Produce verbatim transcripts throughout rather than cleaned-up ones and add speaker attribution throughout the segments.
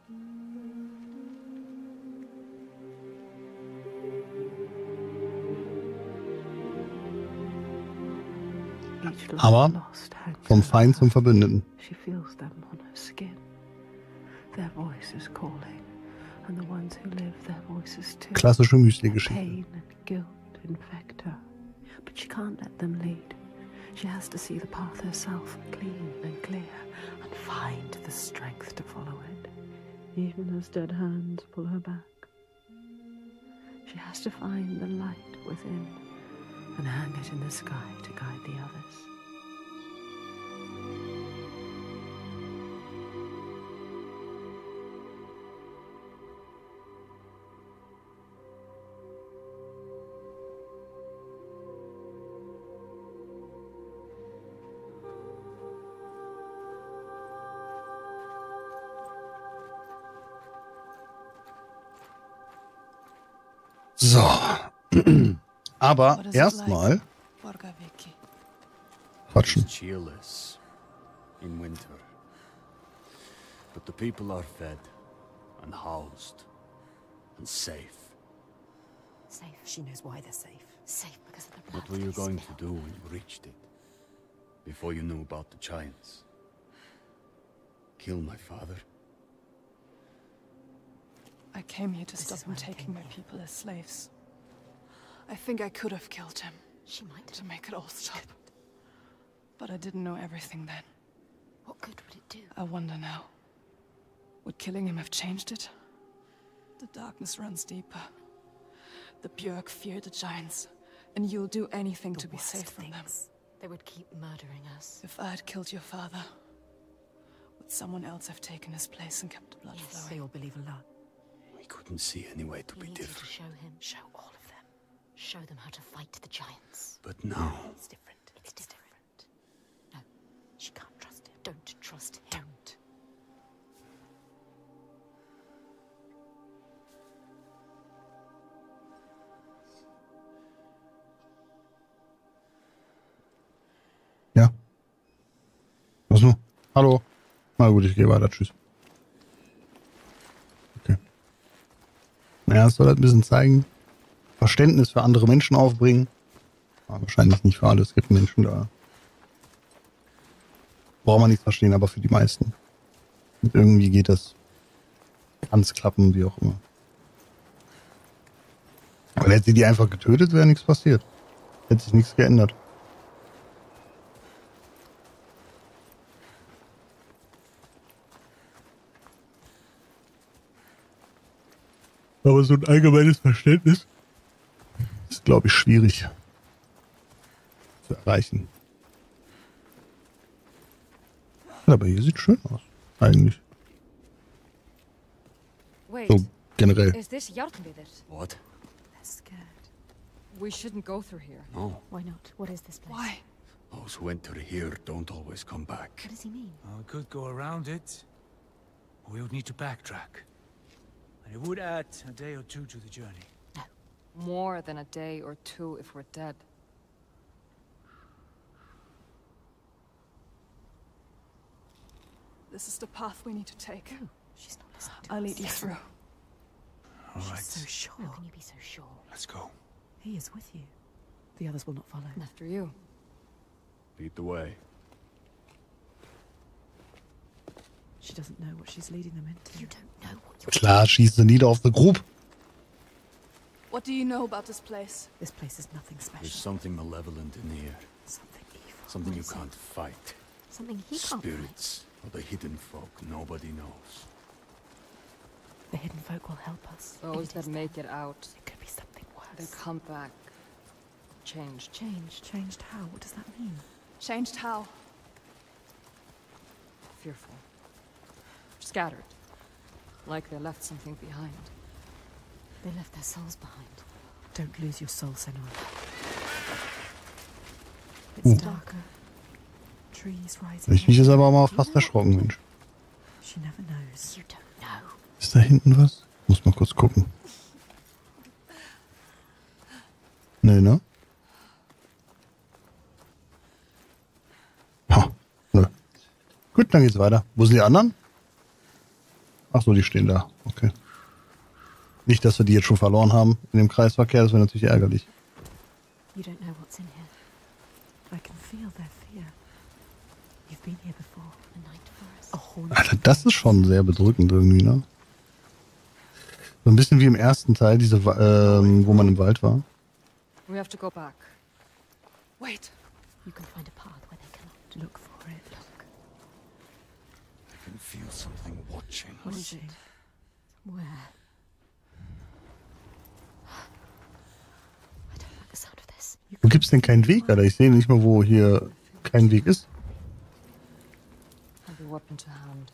Speaker 1: Aber vom Feind zum Verbündeten. Klassische Müsli-Geschichte.
Speaker 2: But she can't let them lead. She has to see the path herself, clean and clear, and find the strength to follow it, even as dead hands pull her back. She has to find the light within and hang it in the sky to guide the others.
Speaker 1: So. Aber erstmal quatschen.
Speaker 3: Cheerless in winter. But the people are fed and housed and safe.
Speaker 4: Safe. She knows why they're safe. Safe because of the blood.
Speaker 3: What were you going to do when you reached it? Before you knew about the giants? Kill my father?
Speaker 5: I came here to
Speaker 4: This
Speaker 5: stop
Speaker 4: is
Speaker 5: him
Speaker 4: why I
Speaker 5: taking
Speaker 4: came
Speaker 5: my
Speaker 4: here.
Speaker 5: people as slaves. I think I could have killed him
Speaker 4: She might
Speaker 5: to
Speaker 4: have.
Speaker 5: make it all stop. But I didn't know everything then.
Speaker 4: What good would it do?
Speaker 5: I wonder now. Would killing him have changed it? The darkness runs deeper. The Björk fear the giants, and you'll do anything
Speaker 4: The
Speaker 5: to be
Speaker 4: worst
Speaker 5: safe from them.
Speaker 4: things. They would keep murdering us.
Speaker 5: If I had killed your father, would someone else have taken his place and kept the blood
Speaker 4: Yes,
Speaker 5: flowing?
Speaker 4: they all believe a lot.
Speaker 3: We couldn't see any way to
Speaker 4: We
Speaker 3: be
Speaker 4: need you to
Speaker 3: different.
Speaker 4: show him. Show all of them. Show them how to fight the giants.
Speaker 3: But now,
Speaker 4: It's different. It's, different. No, she can't trust him. Don't trust him. Don't.
Speaker 1: Ja. Was nun? Hallo. Na gut, ich gehe weiter. Tschüss. Okay. Naja, es soll halt ein bisschen zeigen. Verständnis für andere Menschen aufbringen. Aber wahrscheinlich nicht für alle. Es gibt Menschen da. Braucht man nichts verstehen, aber für die meisten. Und irgendwie geht das. Ganz klappen, wie auch immer. Aber hätte sie die einfach getötet, wäre nichts passiert. Hätte sich nichts geändert. Aber so ein allgemeines Verständnis ist, glaube ich, schwierig zu erreichen. Aber hier sieht schön aus, eigentlich.
Speaker 6: Wait,
Speaker 1: So generell.
Speaker 6: is this Jarnvidir?
Speaker 3: what?
Speaker 4: They're scared.
Speaker 6: We shouldn't go through here.
Speaker 3: No.
Speaker 4: Why not? What is this place?
Speaker 5: Why?
Speaker 3: Those who enter here don't always come back.
Speaker 4: What does he mean?
Speaker 7: Well, we could go around it, or we would need to backtrack. And it would add a day or two to the journey.
Speaker 6: More than a day or two if we're dead.
Speaker 5: This is the path we need to take.
Speaker 4: She's not listening to
Speaker 5: I'll
Speaker 4: us.
Speaker 5: lead you through.
Speaker 7: All
Speaker 4: She's
Speaker 7: right,
Speaker 4: so sure. How can you be so sure?
Speaker 7: let's go.
Speaker 4: He is with you. The others will not follow.
Speaker 6: After you.
Speaker 3: Lead the way.
Speaker 4: She doesn't know what she's leading them into. You don't know what you're...
Speaker 1: Klar, schießt sie nieder auf the Group.
Speaker 5: What do you know about this place?
Speaker 4: This place is nothing special.
Speaker 3: There's something malevolent in here.
Speaker 4: Something evil.
Speaker 3: Something
Speaker 4: What
Speaker 3: you
Speaker 4: is it?
Speaker 3: can't fight.
Speaker 4: Something he can't fight.
Speaker 3: Spirits or the hidden folk nobody knows.
Speaker 4: The hidden folk will help us. If
Speaker 6: Those
Speaker 4: it
Speaker 6: that
Speaker 4: is
Speaker 6: make
Speaker 4: them,
Speaker 6: it out,
Speaker 4: it could be something
Speaker 6: they
Speaker 4: worse.
Speaker 6: come back. Changed.
Speaker 4: Changed. Changed how? What does that mean?
Speaker 5: Changed how?
Speaker 6: Fearful. Scattered. Like they left something behind.
Speaker 4: They left their souls behind. Don't lose your soul, Senora. It's
Speaker 1: Uh.
Speaker 4: darker. Trees rising.
Speaker 1: Ich mich jetzt aber auch mal fast erschrocken, Mensch.
Speaker 4: She never knows. You don't know.
Speaker 1: Ist da hinten was? Muss mal kurz gucken. Nee, ne? Ha, nö. Gut, dann geht's weiter. Wo sind die anderen? Ach so, die stehen da. Okay. Nicht, dass wir die jetzt schon verloren haben in dem Kreisverkehr. Das wäre natürlich ärgerlich.
Speaker 4: You don't know what's in here.
Speaker 2: I can feel their fear. You've been here before.
Speaker 4: A night forest.
Speaker 2: A haunted.
Speaker 1: Alter, das ist schon sehr bedrückend irgendwie, ne? So ein bisschen wie im ersten Teil, diese, Wa- ähm, wo man im Wald war.
Speaker 6: We have to go back.
Speaker 5: Wait.
Speaker 4: You can find a path where they cannot.
Speaker 2: Look for it.
Speaker 4: Look.
Speaker 3: I can feel something watching.
Speaker 2: What is it?
Speaker 4: Where? I don't like the sound of this.
Speaker 1: Wo gibt's denn keinen Weg, Alter? Ich sehe nicht mal, wo hier kein Weg ist.
Speaker 6: Have a weapon to hand.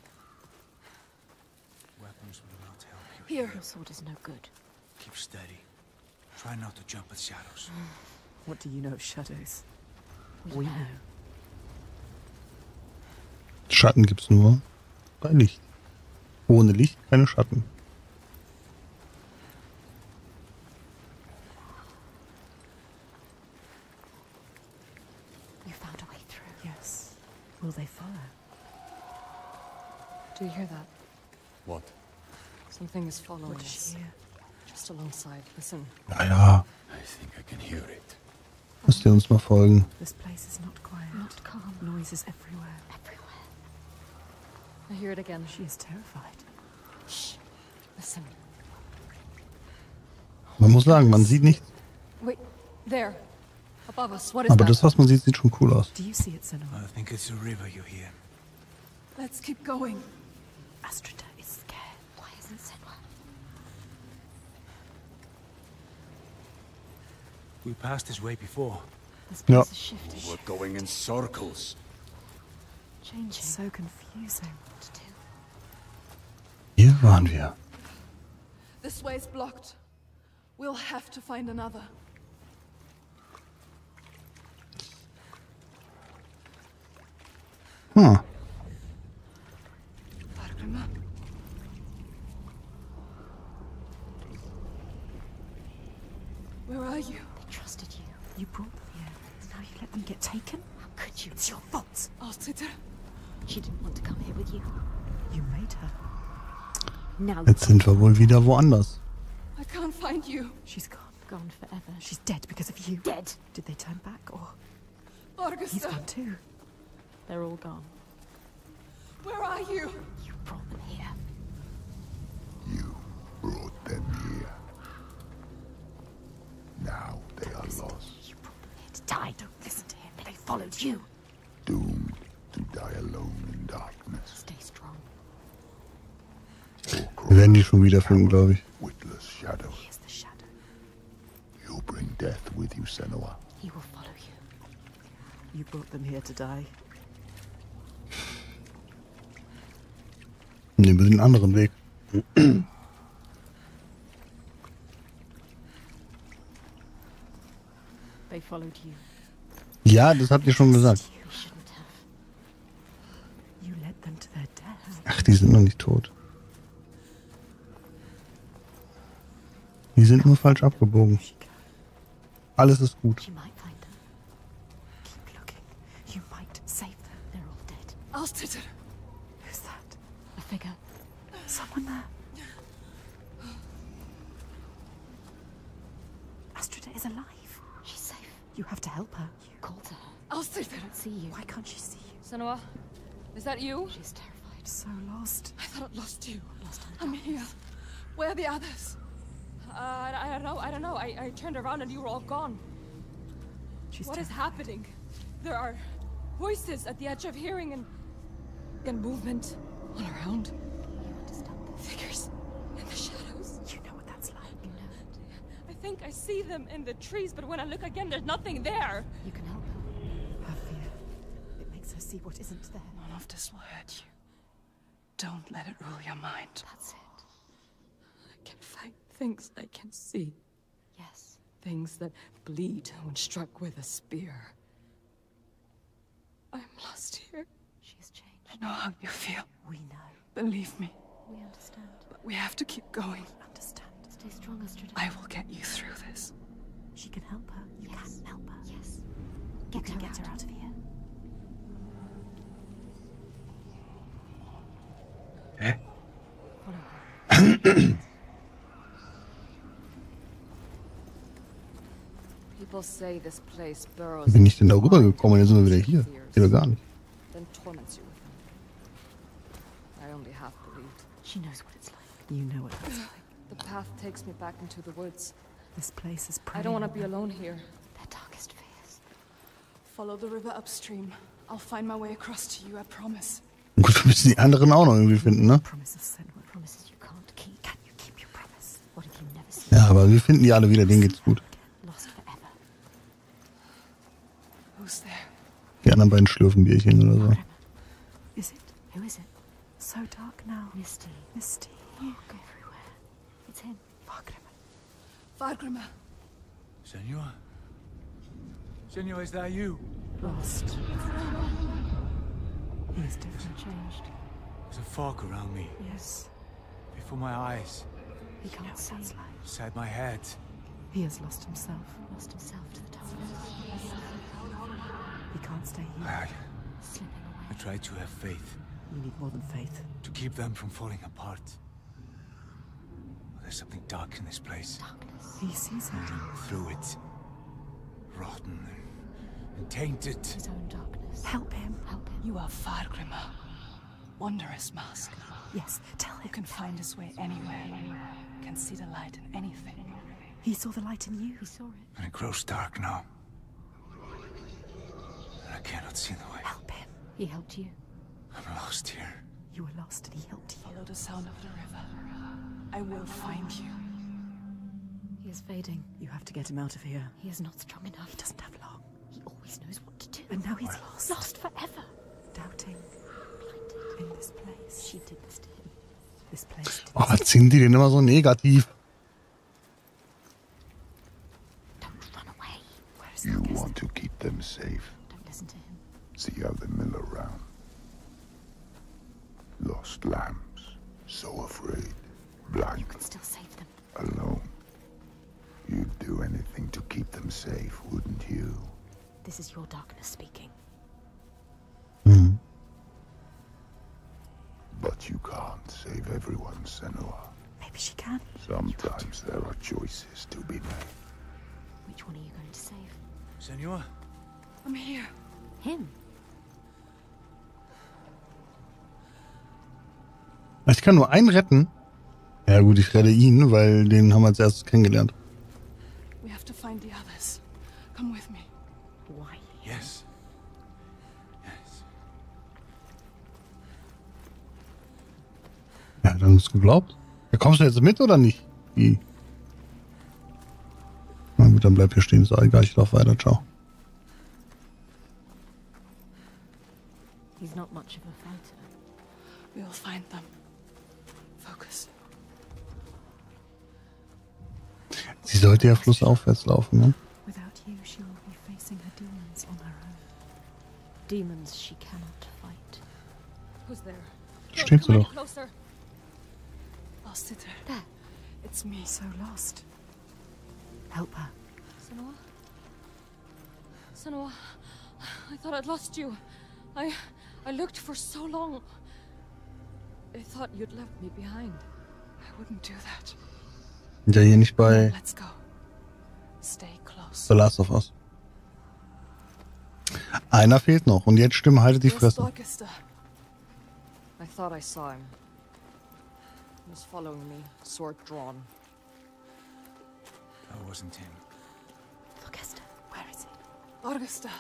Speaker 7: Weapons will not help you.
Speaker 5: Here.
Speaker 4: Your sword is no good.
Speaker 7: Keep steady. Try not to jump at shadows.
Speaker 2: What do you know of shadows?
Speaker 4: We,
Speaker 2: We
Speaker 4: know.
Speaker 2: know.
Speaker 1: Schatten gibt's nur bei Licht. Ohne Licht keine Schatten.
Speaker 4: You found a way through.
Speaker 2: Yes. Will they follow?
Speaker 6: Do you hear that?
Speaker 3: What?
Speaker 6: Something is following
Speaker 2: What is
Speaker 6: us.
Speaker 2: she here?
Speaker 6: Just alongside. Listen.
Speaker 1: Naja,
Speaker 3: I think I can hear it.
Speaker 1: müsst ihr uns mal folgen.
Speaker 2: This place is not quiet.
Speaker 4: Not calm.
Speaker 2: Noises everywhere.
Speaker 4: Everywhere.
Speaker 6: I hear it again.
Speaker 2: She is terrified.
Speaker 6: Shh. Listen.
Speaker 1: Man muss sagen, man sieht nichts.
Speaker 6: Wait. There. Above us. What is
Speaker 1: Aber
Speaker 6: that?
Speaker 1: das, was man sieht, sieht schon cool aus.
Speaker 2: Do you see it, Senua?
Speaker 7: I think it's a river you hear.
Speaker 5: Let's keep going.
Speaker 2: Astrida is scared.
Speaker 4: Why isn't Senwa?
Speaker 7: We passed this way before.
Speaker 4: This
Speaker 1: Ja.
Speaker 4: place is shifting.
Speaker 3: We're going in circles.
Speaker 4: Changing.
Speaker 2: So confusing.
Speaker 4: What to do?
Speaker 1: Hier waren wir.
Speaker 5: This way's blocked. We'll have to find another.
Speaker 1: Hm.
Speaker 5: Vargrimmar. Where are you?
Speaker 4: They trusted you.
Speaker 2: You brought them here. Now you let them get taken?
Speaker 4: How could you?
Speaker 2: It's your fault.
Speaker 5: Alciter.
Speaker 4: She didn't want to come here with you.
Speaker 2: You made her.
Speaker 4: Now
Speaker 1: Jetzt sind wir wohl wieder woanders.
Speaker 5: I can't find you.
Speaker 2: She's gone.
Speaker 4: gone forever.
Speaker 2: She's dead because of you.
Speaker 4: Dead.
Speaker 2: Did they turn back or
Speaker 5: Augusta,
Speaker 2: he's gone too?
Speaker 4: They're all gone.
Speaker 5: where are you?
Speaker 4: You brought them here.
Speaker 8: You brought them here. Now they are lost,
Speaker 4: You brought them here to die. Don't listen to him. They followed you.
Speaker 8: doomed to die alone in darkness.
Speaker 4: Stay strong.
Speaker 1: Wir werden die schon wieder finden, glaube ich.
Speaker 8: Witless shadow.
Speaker 2: He is the shadow.
Speaker 8: You'll bring death with you, Senua.
Speaker 4: He will follow you.
Speaker 2: You brought them here to die.
Speaker 1: Nehmen wir den anderen Weg.
Speaker 4: They followed you.
Speaker 1: Ja, das habt ihr schon gesagt.
Speaker 4: You shouldn't have.
Speaker 2: You led them to their death.
Speaker 1: Ach, die sind noch nicht tot. Die sind nur falsch abgebogen.
Speaker 2: She can.
Speaker 1: Alles ist gut.
Speaker 4: She might find them.
Speaker 2: Keep looking. You might save them.
Speaker 4: They're all dead.
Speaker 5: Alciter,
Speaker 2: Who's that?
Speaker 4: A figure.
Speaker 2: Someone there. Astrida is alive.
Speaker 4: She's safe.
Speaker 2: You have to help her.
Speaker 4: You called to her.
Speaker 5: Alciter.
Speaker 4: Can't see you.
Speaker 2: Why can't she see you?
Speaker 6: Senua, is that you?
Speaker 4: She's terrified.
Speaker 2: So lost.
Speaker 5: I thought I lost you.
Speaker 4: Lost in the
Speaker 5: I'm
Speaker 4: darkness.
Speaker 5: here. Where are the others?
Speaker 6: Uh, I, I don't know. I don't know. I, I turned around and you were all gone.
Speaker 2: She's
Speaker 6: What is
Speaker 2: terrified.
Speaker 6: happening? There are voices at the edge of hearing and and movement all around.
Speaker 4: You understand this.
Speaker 6: Figures in the shadows.
Speaker 2: You know what that's like.
Speaker 4: You know it.
Speaker 6: I think I see them in the trees, but when I look again, there's nothing there.
Speaker 4: You can help her.
Speaker 2: Her fear. It makes her see what isn't there.
Speaker 5: None of this will hurt you. Don't let it rule your mind.
Speaker 4: That's it.
Speaker 6: I can find things I can see.
Speaker 4: Yes.
Speaker 6: Things that bleed when struck with a spear. I'm lost here.
Speaker 4: She has changed.
Speaker 5: I know how you feel.
Speaker 2: We know.
Speaker 5: Believe me.
Speaker 4: We understand.
Speaker 5: But we have to keep going.
Speaker 2: Understand.
Speaker 4: Stay strong, Astrida.
Speaker 5: I will get you through this.
Speaker 2: She can help her. You
Speaker 4: Yes.
Speaker 2: can help her.
Speaker 4: Yes.
Speaker 2: You
Speaker 4: Get
Speaker 2: can
Speaker 4: her
Speaker 2: get
Speaker 4: out.
Speaker 2: her out of here.
Speaker 7: Eh?
Speaker 4: Follow
Speaker 6: say this place burrows.
Speaker 1: Wie bin ich denn da rübergekommen? Jetzt sind wir wieder hier. Geht doch gar nicht.
Speaker 6: Then torments you with them. I only half believed.
Speaker 2: She knows what it's like. You know what it's like.
Speaker 6: The path takes me back into the woods.
Speaker 2: This place is
Speaker 6: I don't want to be alone here.
Speaker 2: Their darkest fears.
Speaker 5: Follow the river upstream. I'll find my way across to you, I promise.
Speaker 1: Gut, wir müssen die anderen auch noch irgendwie finden, ne?
Speaker 2: Promises, Senua.
Speaker 4: Promises you can't keep. Can you keep your promise? What if you never see
Speaker 1: Ja, aber wir finden die alle wieder, denen geht's gut.
Speaker 4: lost forever?
Speaker 5: Who's there?
Speaker 1: Die anderen beiden schlürfen Bierchen oder so.
Speaker 2: Is it?
Speaker 4: Who is it?
Speaker 2: So dark now.
Speaker 4: Misty.
Speaker 2: Misty.
Speaker 4: Look everywhere. It's him.
Speaker 2: Fargrim.
Speaker 5: Fargrimr.
Speaker 7: Senor? Senor, is that you?
Speaker 2: Lost. He is different.
Speaker 4: Changed.
Speaker 7: There's a fog around me,
Speaker 2: Yes.
Speaker 7: before my eyes,
Speaker 4: He can't
Speaker 2: Now
Speaker 4: see.
Speaker 2: that's like.
Speaker 7: inside my head.
Speaker 2: He has lost himself.
Speaker 4: Lost himself to the darkness.
Speaker 2: He can't stay here.
Speaker 7: I,
Speaker 4: Slipping
Speaker 7: I
Speaker 4: away.
Speaker 7: try to have faith,
Speaker 2: You need more than faith.
Speaker 7: to keep them from falling apart. There's something dark in this place,
Speaker 4: Darkness.
Speaker 2: He sees her.
Speaker 7: moving through it, rotten and, and tainted.
Speaker 4: His own darkness.
Speaker 2: Help him.
Speaker 4: Help him.
Speaker 5: You are Fargrimr. Wondrous mask.
Speaker 2: Yes, tell
Speaker 5: Who
Speaker 2: him.
Speaker 5: can find his way anywhere. Can see the light in anything.
Speaker 2: He saw the light in you.
Speaker 4: He saw it.
Speaker 7: And it grows dark now. And I cannot see the way.
Speaker 2: Help him.
Speaker 4: He helped you.
Speaker 7: I'm lost here.
Speaker 2: You were lost and he helped you.
Speaker 5: Follow the sound of the river. I will find you.
Speaker 4: He is fading.
Speaker 2: You have to get him out of here.
Speaker 4: He is not strong enough.
Speaker 2: He doesn't have long.
Speaker 4: He always knows what to do.
Speaker 2: And now he's lost.
Speaker 4: Lost forever.
Speaker 2: Doubting.
Speaker 4: Blinded.
Speaker 2: In this place.
Speaker 4: She did this to him.
Speaker 2: This place.
Speaker 1: Oh, was sind die denn immer so negativ?
Speaker 4: Don't run away.
Speaker 2: Where is
Speaker 8: You
Speaker 2: Thorgest?
Speaker 8: want to keep them safe.
Speaker 4: Don't listen to him.
Speaker 8: See how they mill around. Lost lambs. So afraid. Blind.
Speaker 4: You can still save them.
Speaker 8: Alone. You'd do anything to keep them safe, wouldn't you?
Speaker 4: This is your darkness speaking.
Speaker 1: Hm.
Speaker 8: But you can't save everyone, Senua.
Speaker 2: Maybe she can.
Speaker 8: Sometimes there are choices to be made.
Speaker 4: Which one are you going to save?
Speaker 7: Senor?
Speaker 5: I'm here.
Speaker 4: Him.
Speaker 1: Ich kann nur einen retten. Ja gut, ich rette ihn, weil den haben wir als erstes kennengelernt.
Speaker 5: We have to find the others. Come with me.
Speaker 4: Why?
Speaker 7: Yes. Yes.
Speaker 1: Ja, dann hast du geglaubt. Ja, kommst du jetzt mit oder nicht? Wie? Na gut, dann bleib hier stehen. Ist auch egal, ich lauf weiter. Ciao.
Speaker 4: He's not much of a fighter.
Speaker 5: We'll find them. Focus.
Speaker 1: Sie sollte ja flussaufwärts laufen, ne?
Speaker 2: Without you, she will be facing her demons on her own.
Speaker 4: Demons she cannot fight.
Speaker 6: Who's there?
Speaker 1: Steht sie
Speaker 6: Come any
Speaker 1: doch.
Speaker 6: closer.
Speaker 5: Lost it.
Speaker 4: There.
Speaker 5: It's me.
Speaker 2: So lost. Help her.
Speaker 6: Senua? Senua, I thought I'd lost you. I... I looked for so long. I thought you'd left me behind.
Speaker 5: I wouldn't do that.
Speaker 1: Sind ja hier nicht bei
Speaker 5: Let's go. Stay close.
Speaker 1: The Last of Us. Einer fehlt noch und jetzt Stimme, haltet die
Speaker 5: Where's
Speaker 1: Fresse.
Speaker 5: Thorgester?
Speaker 6: I thought I saw him. He was following me, sword drawn.
Speaker 7: That wasn't him.
Speaker 2: Thorgester, where is he?
Speaker 5: Thorgester.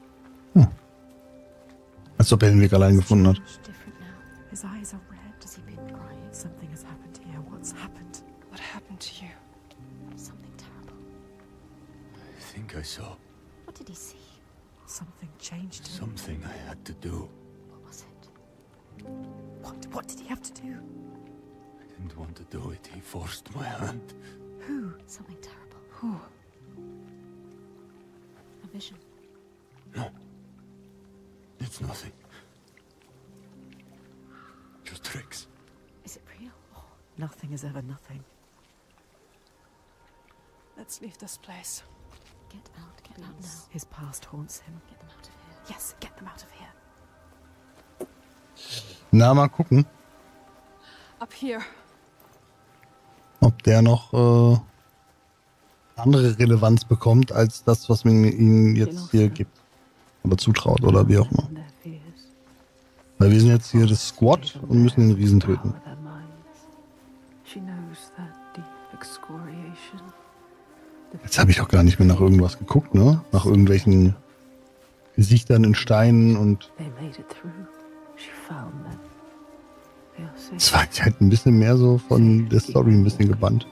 Speaker 1: Als ob er den Weg allein gefunden hat.
Speaker 4: Much different now.
Speaker 2: His eyes are red.
Speaker 4: Has he been crying?
Speaker 2: Something has happened here. What's happened?
Speaker 5: What happened to you?
Speaker 4: Something terrible.
Speaker 3: I think I saw
Speaker 4: What did he see?
Speaker 2: Something changed him.
Speaker 3: something I had to do.
Speaker 4: What was it?
Speaker 2: What? What did he have to do?
Speaker 3: I didn't want to do it. He forced my hand.
Speaker 2: Who?
Speaker 4: Something terrible.
Speaker 5: Who?
Speaker 4: A vision.
Speaker 3: No. It's nothing. Just tricks.
Speaker 4: Is it real?
Speaker 2: Oh, nothing is ever nothing.
Speaker 5: Let's leave this place.
Speaker 4: Get out. Get out now.
Speaker 2: His past haunts him.
Speaker 4: Get them out of here.
Speaker 2: Yes, get them out of here.
Speaker 1: Na, mal gucken,
Speaker 5: Up here.
Speaker 1: ob der noch äh, andere Relevanz bekommt, als das, was man ihnen jetzt hier gibt. Oder zutraut, oder wie auch immer. Weil wir sind jetzt hier das Squad und müssen den Riesen töten. Jetzt habe ich auch gar nicht mehr nach irgendwas geguckt, ne? Nach irgendwelchen Gesichtern in Steinen und... Es war halt ein bisschen mehr so von der Story ein bisschen gebannt.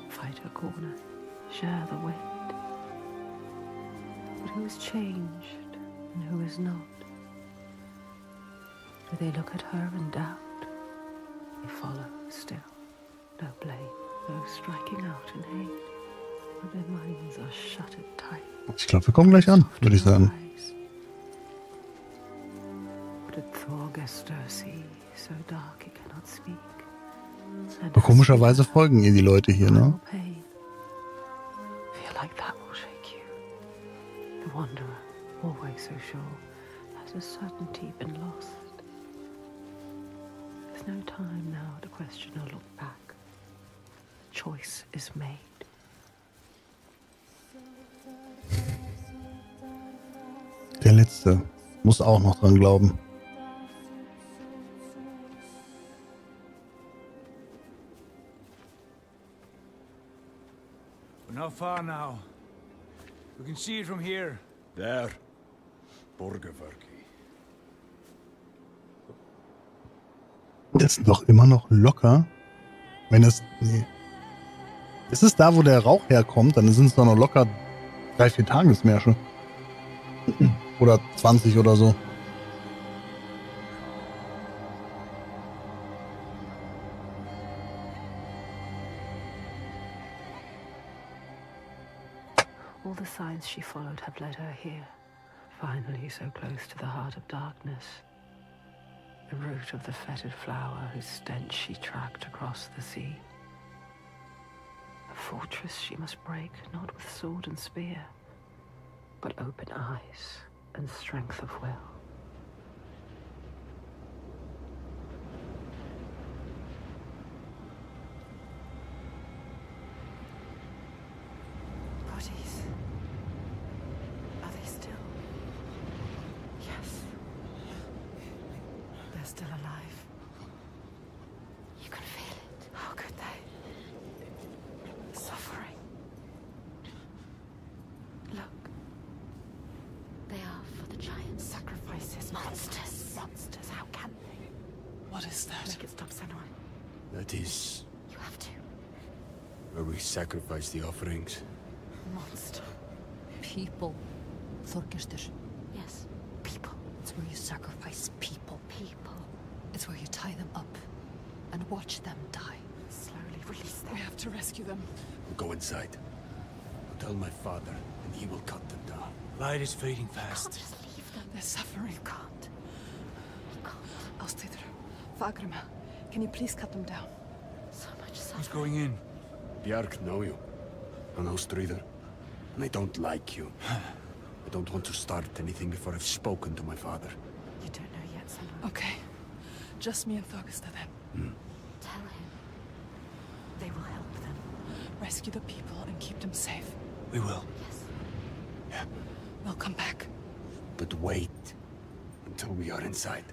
Speaker 2: Do they look at her in doubt? They follow still. No blame, no striking out in hate. But their minds are shuttered tight.
Speaker 1: Ich glaube, wir kommen gleich an, würde ich sagen.
Speaker 2: What did Thorgester see? So dark he cannot speak.
Speaker 1: Aber komischerweise folgen ihr die Leute hier, ne?
Speaker 2: Feel like that will shake you. The wanderer, always so sure, has a certainty been lost. There's no time now to question or look back. The choice is made.
Speaker 1: Der Letzte muss auch noch dran glauben.
Speaker 7: We're not far now. We can see it from here.
Speaker 3: There. Borgerverki.
Speaker 1: Das ist doch immer noch locker. Wenn es... Nee. Ist es da, wo der Rauch herkommt, dann sind es doch noch locker drei, vier Tagesmärsche. Oder zwanzig oder so.
Speaker 2: All the signs she followed have led her here. Finally so close to the heart of darkness. The root of the fetid flower whose stench she tracked across the sea. A fortress she must break, not with sword and spear, but open eyes and strength of will.
Speaker 4: Bodies. Are they still? Yes. They're still alive. You can feel it. How could they? Suffering. Look. They are for the giant sacrifices. Monsters. Monsters. How can they?
Speaker 5: What is that?
Speaker 4: Make it stop, Senua.
Speaker 3: That is
Speaker 4: You have to.
Speaker 3: where we sacrifice the offerings.
Speaker 4: Monster.
Speaker 9: People. Thorgestr.
Speaker 4: Yes. People.
Speaker 9: It's where you sacrifice people.
Speaker 4: People.
Speaker 9: It's where you tie them up and watch them die.
Speaker 4: Slowly release them.
Speaker 5: We have to rescue them.
Speaker 3: We'll go inside. I'll tell my father, and he will cut them down.
Speaker 7: Light is fading
Speaker 4: Can't
Speaker 7: fast.
Speaker 4: just leave them.
Speaker 5: They're suffering.
Speaker 4: You can't. You can't.
Speaker 5: Ástríður, Fagrima, can you please cut them down?
Speaker 4: So much
Speaker 7: Who's
Speaker 4: suffering.
Speaker 7: going in?
Speaker 3: Bjark know you. And Ástríður. And I don't like you. I don't want to start anything before I've spoken to my father.
Speaker 4: You don't know yet, Senua.
Speaker 5: Okay. Just me and Thorgestr then.
Speaker 4: Tell him. They will help them.
Speaker 5: Rescue the people and keep them safe.
Speaker 7: We will.
Speaker 4: Yes.
Speaker 5: We'll come back.
Speaker 3: But wait until we are inside.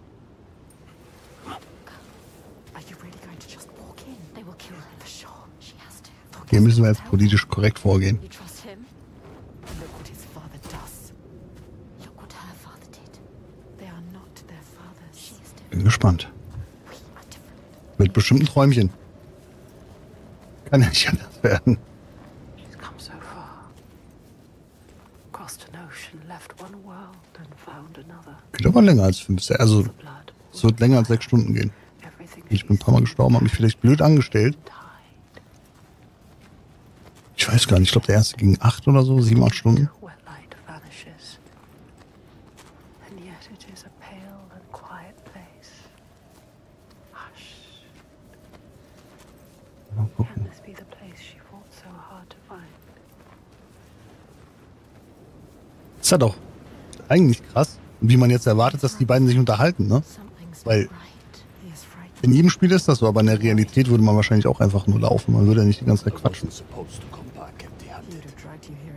Speaker 4: Are you really going to just walk in? They will kill her for sure. She has to.
Speaker 1: Hier müssen wir jetzt politisch korrekt vorgehen.
Speaker 4: You trust him? Look what his father does. Look what her father did. They are not their fathers. She is different.
Speaker 1: Bin gespannt.
Speaker 4: We are different.
Speaker 1: Mit bestimmten Träumchen. Kann ja nicht anders werden.
Speaker 2: She's come so far. Crossed an ocean, left one world and found another.
Speaker 1: Geht aber länger als fünf. Also,
Speaker 2: The blood.
Speaker 1: es wird länger als sechs Stunden gehen.
Speaker 2: Everything
Speaker 1: Ich bin ein paar Mal gestorben, habe mich vielleicht blöd angestellt.
Speaker 2: died.
Speaker 1: Ich weiß gar nicht, ich glaube der erste ging acht oder so, sieben, acht Stunden.
Speaker 2: Where light vanishes. And yet it is a pale and quiet place. Hush.
Speaker 1: Mal
Speaker 2: Can
Speaker 1: gucken.
Speaker 2: this be the place she fought so hard to find?
Speaker 1: Ist ja doch eigentlich krass, wie man jetzt erwartet, dass die beiden sich unterhalten, ne?
Speaker 4: Something's
Speaker 1: Weil-
Speaker 4: not right. He is frightened.
Speaker 1: In jedem Spiel ist das so, aber in der Realität würde man wahrscheinlich auch einfach nur laufen. Man würde ja nicht die ganze Zeit
Speaker 3: I
Speaker 1: quatschen.
Speaker 3: wasn't supposed to come back
Speaker 4: He
Speaker 3: empty-handed.
Speaker 4: would have dragged you here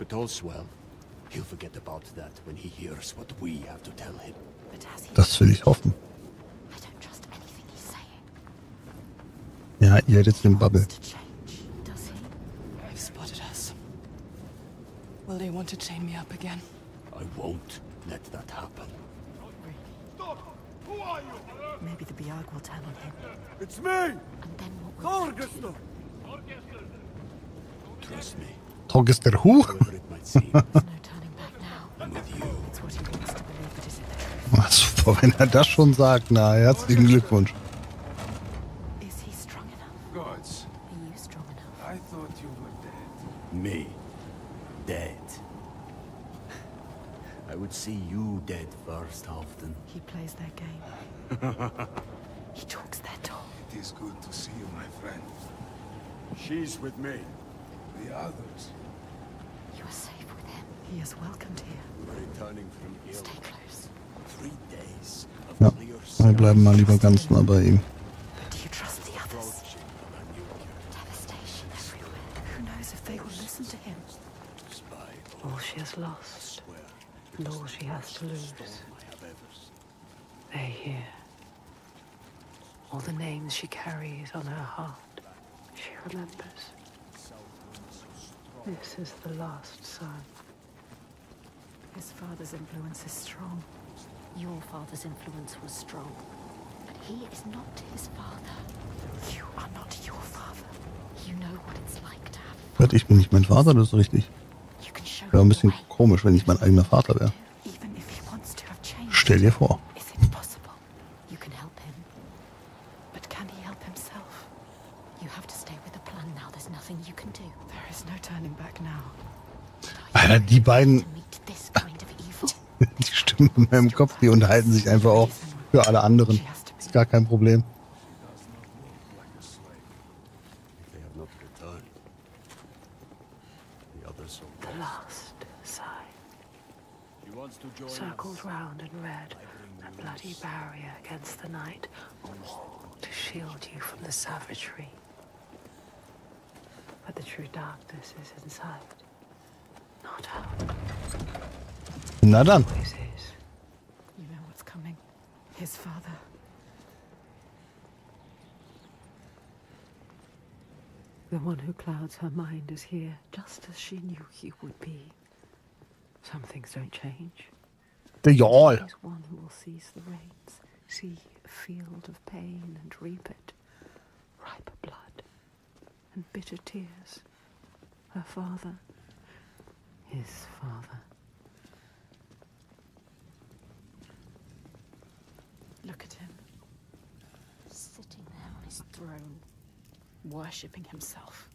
Speaker 3: told Swell, he'll forget about that when he hears what we have to tell him.
Speaker 4: But has he?
Speaker 1: Das will ich hoffen.
Speaker 4: I don't trust anything he's saying.
Speaker 1: Ja, ihr hättet den Bubble.
Speaker 4: To change, does he?
Speaker 5: They've spotted us. Will they want to chain me up again?
Speaker 3: I won't let that happen.
Speaker 4: Maybe the Biag will turn on him.
Speaker 3: It's me!
Speaker 4: And then what will they do?
Speaker 3: Trust me,
Speaker 1: Torgister who?
Speaker 3: whatever it might seem,
Speaker 4: There's no turning back now.
Speaker 3: I'm with you.
Speaker 4: It's what he wants to believe, but is it the truth?
Speaker 1: Ach, super, wenn er das schon sagt. Na, herzlichen Glückwunsch.
Speaker 4: Is he strong enough?
Speaker 8: Gods,
Speaker 4: Are you strong enough?
Speaker 8: I thought you were dead.
Speaker 3: Me? Dead? I would see you dead first, often.
Speaker 4: He plays their game. He talks their talk.
Speaker 8: It is good to see you, my friend.
Speaker 3: She's with me.
Speaker 8: The others.
Speaker 4: You are safe with him. He is welcomed here.
Speaker 3: We're returning from ill.
Speaker 4: Stay close.
Speaker 3: Three days of
Speaker 1: Ja,
Speaker 3: clear
Speaker 1: wir bleiben mal
Speaker 3: skies.
Speaker 1: lieber ganz nah bei ihm.
Speaker 4: But do you trust the others?
Speaker 3: Approaching of a new cure.
Speaker 4: Devastation everywhere. Who knows if they will listen to him?
Speaker 3: Spy.
Speaker 2: All she has lost,
Speaker 3: Swear.
Speaker 2: and all she has to lose.
Speaker 3: I have ever seen.
Speaker 2: They hear. All the names she carries on her heart, she remembers. This is the last son.
Speaker 4: His father's influence is strong.
Speaker 9: Your father's influence was strong.
Speaker 4: But he is not his father. You are not your father.
Speaker 9: You know what it's like to have.
Speaker 1: Gott, ich bin nicht mein Vater, das ist richtig.
Speaker 4: You can show
Speaker 1: Wäre ein
Speaker 4: him
Speaker 1: bisschen
Speaker 4: the way.
Speaker 1: komisch, wenn ich mein eigener Vater wäre.
Speaker 4: Even if he wants to have changed.
Speaker 1: Stell dir vor.
Speaker 4: Is it possible?
Speaker 9: You can help him.
Speaker 4: But can he help himself?
Speaker 9: You have to stay with the plan now. There's nothing you can do.
Speaker 4: There is no turning back now.
Speaker 1: Alter, die beiden,
Speaker 9: To meet this kind of evil.
Speaker 1: die Stimmen in meinem Kopf, die unterhalten sich einfach auch für alle anderen. Ist gar kein Problem.
Speaker 3: They have not returned. The others are
Speaker 2: The last sigh.
Speaker 3: He wants to join
Speaker 2: Circled
Speaker 3: us.
Speaker 2: round and red, a bloody barrier against the night, a wall to shield you from the savagery. But the true darkness is inside, not out.
Speaker 1: Na dann.
Speaker 2: Always is.
Speaker 4: You know what's coming. His father.
Speaker 2: The one who clouds her mind is here, just as she knew he would be. Some things don't change.
Speaker 1: Der Jarl.
Speaker 2: He's one who will seize the reins, see a field of pain and reap it. Ripe blood and bitter tears. Her father, his father.
Speaker 4: Look at him. Sitting there on his throne. Worshipping himself.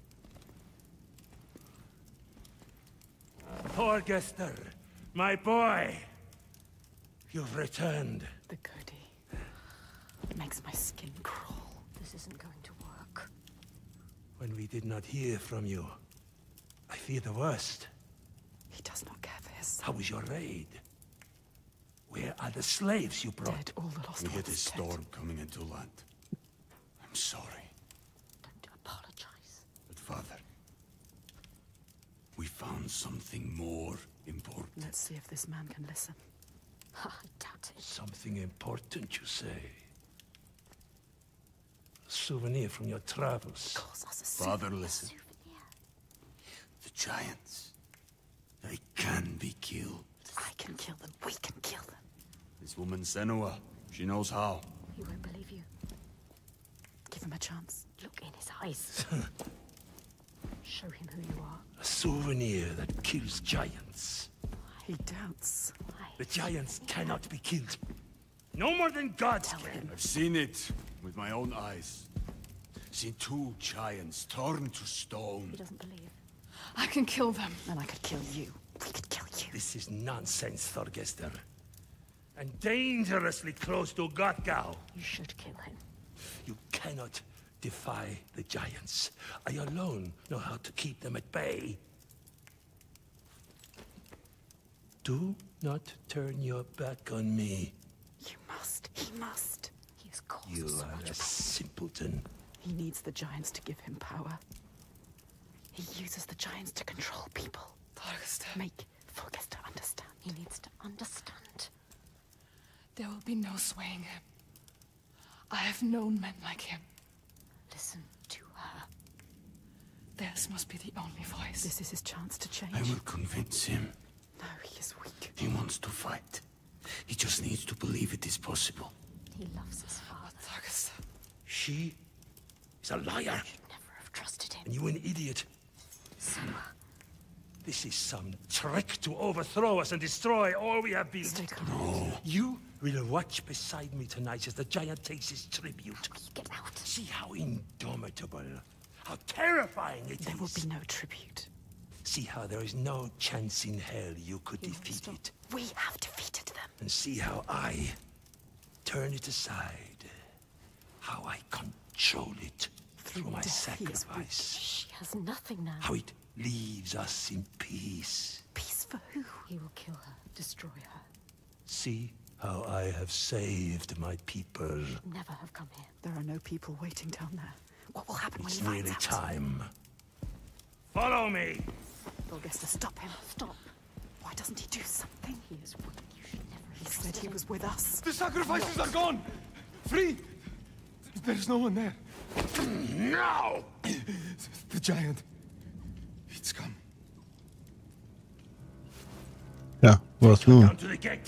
Speaker 7: Torgester, my boy! You've returned.
Speaker 4: The goatee. It makes my skin crawl.
Speaker 9: This isn't going to work.
Speaker 7: When we did not hear from you, I fear the worst.
Speaker 4: He does not care for his son.
Speaker 7: How was your raid? Where are the slaves you brought?
Speaker 4: Dead, all the lost
Speaker 3: We hit
Speaker 4: ones
Speaker 3: a
Speaker 4: dead.
Speaker 3: storm coming into land. I'm sorry,
Speaker 9: Don't apologize.
Speaker 3: but father, we found something more important.
Speaker 4: Let's see if this man can listen.
Speaker 9: I doubt it.
Speaker 7: Something important, you say? A souvenir from your travels.
Speaker 4: Calls us a
Speaker 3: Father,
Speaker 4: souvenir.
Speaker 3: listen. The giants, they can be killed.
Speaker 4: I can kill them. We can kill them.
Speaker 3: This woman Senua, she knows how.
Speaker 9: He won't believe you.
Speaker 4: Give him a chance.
Speaker 9: Look in his eyes. Show him who you are.
Speaker 7: A souvenir that kills giants.
Speaker 4: He doubts.
Speaker 7: The giants cannot be killed. No more than gods can.
Speaker 3: I've seen it with my own eyes. Seen two giants torn to stone.
Speaker 9: He doesn't believe.
Speaker 5: I can kill them.
Speaker 4: And I could kill you. We could kill you.
Speaker 7: This is nonsense, Thorgester. And dangerously close to Gotgau.
Speaker 9: You should kill him.
Speaker 7: You cannot defy the giants. I alone know how to keep them at bay. Do not turn your back on me.
Speaker 4: You must. He must.
Speaker 9: He has caused
Speaker 7: You
Speaker 9: so
Speaker 7: are
Speaker 9: much
Speaker 7: a
Speaker 9: pain.
Speaker 7: simpleton.
Speaker 4: He needs the giants to give him power. He uses the giants to control people. The
Speaker 5: Thorgester.
Speaker 4: Make Thorgester understand. He needs to understand.
Speaker 5: There will be no swaying him. I have known men like him.
Speaker 4: Listen to her.
Speaker 5: Theirs must be the only voice.
Speaker 2: This is his chance to change.
Speaker 3: I will convince him.
Speaker 2: No, he is weak.
Speaker 3: He wants to fight. He just needs to believe it is possible.
Speaker 4: He loves his father.
Speaker 5: Thorgester.
Speaker 3: She is a liar.
Speaker 4: Should never have trusted him.
Speaker 3: And you an idiot.
Speaker 4: Senua.
Speaker 10: This is some trick to overthrow us and destroy all we have built.
Speaker 3: No.
Speaker 10: You will watch beside me tonight as the giant takes his tribute.
Speaker 4: Get out.
Speaker 10: See how indomitable, how terrifying it
Speaker 2: There
Speaker 10: is.
Speaker 2: will be no tribute.
Speaker 10: See how there is no chance in hell you could defeat it.
Speaker 4: We have defeated them.
Speaker 10: And see how I turn it aside. How I control it through my sacrifice.
Speaker 4: She has nothing now.
Speaker 10: How it leaves us in peace.
Speaker 4: Peace for who? He will kill her, destroy her.
Speaker 10: See how I have saved my people.
Speaker 4: Never have come here.
Speaker 2: There are no people waiting down there. What will happen
Speaker 10: It's
Speaker 2: when he
Speaker 10: nearly
Speaker 2: finds out?
Speaker 10: time. Follow me!
Speaker 2: Thorgester, stop him.
Speaker 4: Stop.
Speaker 2: Why doesn't he do something?
Speaker 4: He is weak. You should never have
Speaker 2: He said
Speaker 4: trusted
Speaker 2: he
Speaker 4: him.
Speaker 2: was with us.
Speaker 11: The sacrifices are gone! Free! There's no one there.
Speaker 3: No!
Speaker 11: The giant. It's come.
Speaker 1: Ja, was nun?
Speaker 10: Down to the gate.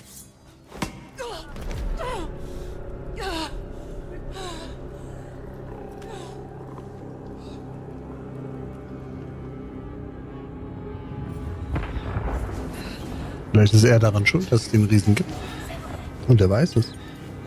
Speaker 1: Vielleicht ist er daran schuld, dass es den Riesen gibt. Und er weiß es.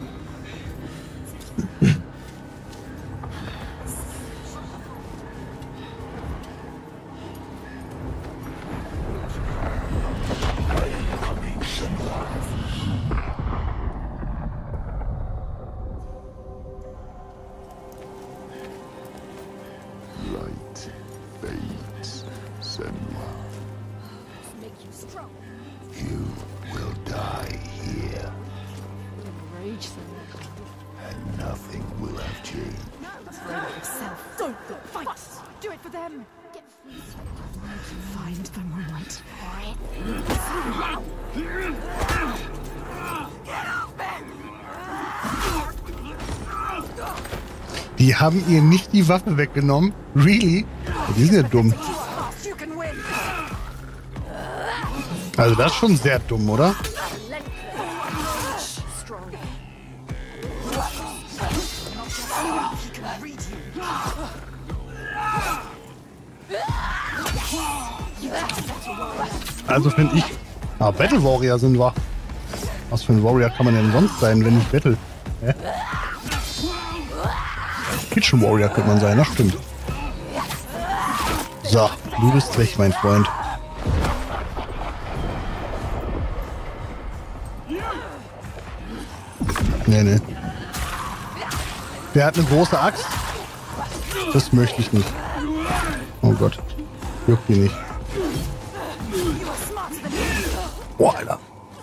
Speaker 8: Light fades, Senua.
Speaker 4: Make you strong.
Speaker 8: You will die here,
Speaker 4: Enrage them.
Speaker 8: and nothing will have changed.
Speaker 2: Render yourself. Don't fight. Do it for them.
Speaker 4: Get free.
Speaker 2: Find the moment.
Speaker 1: Die haben ihr nicht die Waffe weggenommen? Really? Die sind ja dumm.
Speaker 2: You can win.
Speaker 1: Also das ist schon sehr dumm, oder?
Speaker 2: Strong.
Speaker 1: Also finde ich... Ah, Battle Warrior sind wir. Was für ein Warrior kann man denn sonst sein, wenn nicht Battle? Hä? Kitchen Warrior könnte man sein, das stimmt. So, du bist weg, mein Freund. Nee, nee. Der hat eine große Axt. Das möchte ich nicht. Oh Gott. Juckt die nicht. Boah, Alter.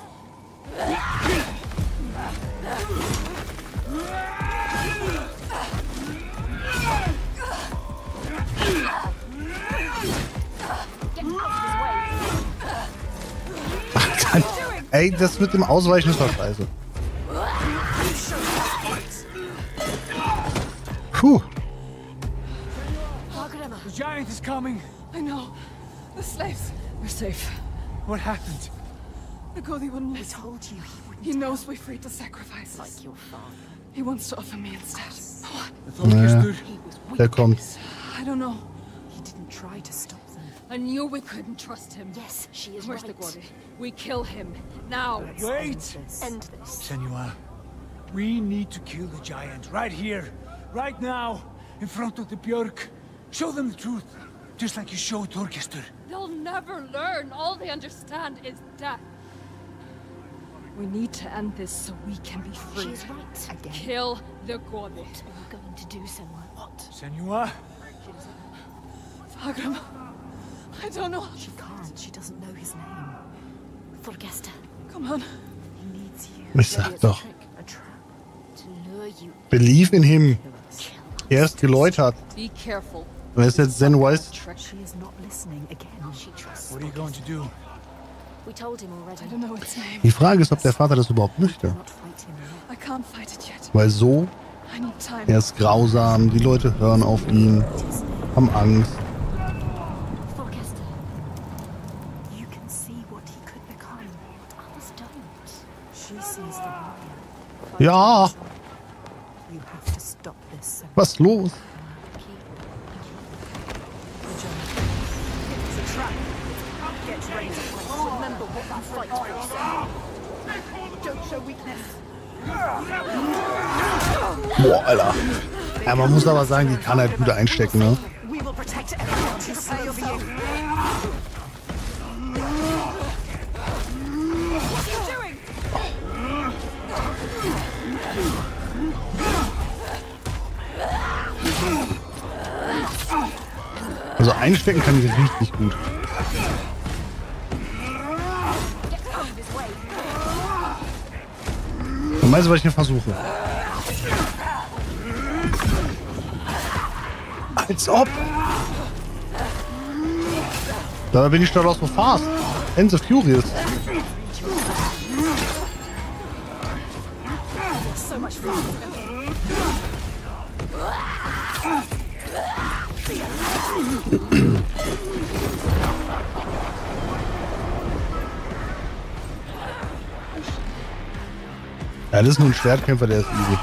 Speaker 1: Ach, ey, das mit dem Ausweichen ist doch scheiße. Puh.
Speaker 7: The giant is coming.
Speaker 5: I know. The slaves. We're safe.
Speaker 7: What happened?
Speaker 5: The Godi wouldn't
Speaker 2: I
Speaker 5: listen.
Speaker 2: told you he wouldn't.
Speaker 5: He knows we freed the sacrifices.
Speaker 4: Like your father.
Speaker 5: He wants to offer me instead. What?
Speaker 7: The Thorgester.
Speaker 4: He was weak.
Speaker 1: Der kommt.
Speaker 5: I don't know.
Speaker 2: He didn't try to stop them.
Speaker 6: I knew we couldn't trust him.
Speaker 4: Yes, she is
Speaker 6: Where's
Speaker 4: right.
Speaker 6: the Godi? We kill him. Now.
Speaker 7: Wait!
Speaker 4: End this.
Speaker 7: Senua, we need to kill the giant right here, right now, in front of the Björk. Show them the truth, just like you showed Thorgester.
Speaker 6: They'll never learn. All they understand is death.
Speaker 5: We need to end this so we can be free.
Speaker 4: She's right.
Speaker 2: Again.
Speaker 6: Kill the Godi.
Speaker 4: What are you going to do, Senua? What?
Speaker 7: Senua,
Speaker 5: Fagram. I don't know.
Speaker 2: She can't. She doesn't know his name.
Speaker 4: Thorgester.
Speaker 5: Come on.
Speaker 2: He needs you.
Speaker 1: Ich sag doch.
Speaker 2: A trap.
Speaker 4: To lure you.
Speaker 1: Believe in him.
Speaker 4: Kill.
Speaker 1: Er ist geläutert.
Speaker 6: Be careful.
Speaker 1: Wer ist jetzt Zen Wise?
Speaker 4: She is not listening again. She trusts.
Speaker 7: What are you going to do?
Speaker 6: We told him already.
Speaker 5: I don't know its name.
Speaker 1: Die Frage ist, ob der Vater das überhaupt möchte.
Speaker 5: I can't fight it yet.
Speaker 1: Weil so,
Speaker 5: I need time.
Speaker 1: er ist grausam, die Leute hören auf ihn, haben Angst.
Speaker 4: Thorgester, you can see what he could become, but others don't. She sees the warrior.
Speaker 1: Ja,
Speaker 4: You have to stop this.
Speaker 1: was ist los?
Speaker 4: It's a trap. Get ready. Remember what that fight was. Don't show weakness.
Speaker 1: Boah, Alter. Ja, man muss aber sagen, die kann halt gut einstecken, ne?
Speaker 4: We will protect everyone who say over you. What are you doing?
Speaker 1: Also einstecken kann ich richtig gut. Und meinst du, was ich hier versuche? Als ob! Da bin ich doch auch so fast. End of Furious.
Speaker 4: So much fun.
Speaker 1: Ja, das ist nur ein Schwertkämpfer, der ist easy.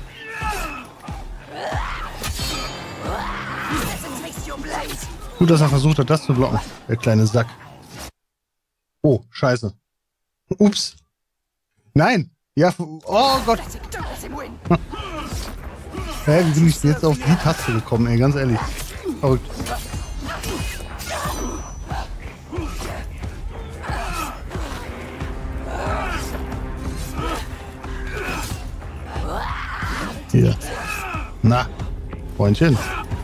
Speaker 1: Gut, dass er versucht hat, das zu blocken. Der kleine Sack. Oh, scheiße. Ups. Nein. Ja, oh Gott. Hä, wie bin ich jetzt auf die Taste gekommen, ey, ganz ehrlich. Verrückt. Hier. Na, Freundchen.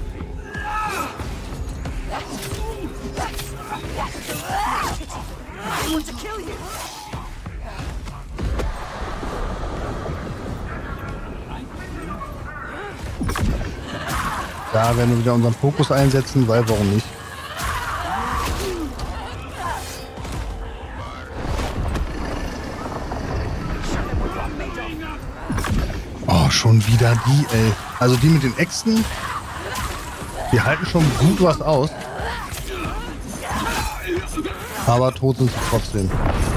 Speaker 1: Da werden wir wieder unseren Fokus einsetzen, weil warum nicht? Oh, schon wieder die, ey. Also die mit den Äxten, die halten schon gut was aus. Aber tot sind sie trotzdem.